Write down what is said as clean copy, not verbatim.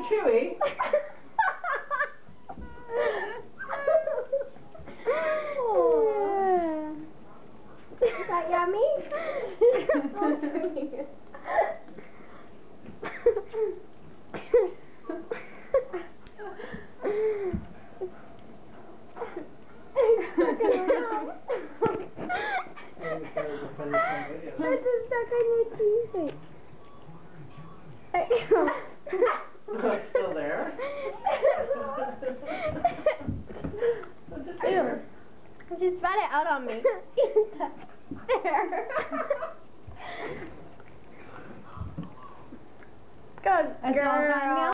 chewy. Is that yummy? This is stuck on your teeth. Oh, it's still there? Ew. She spat it out on me. There. Good girl.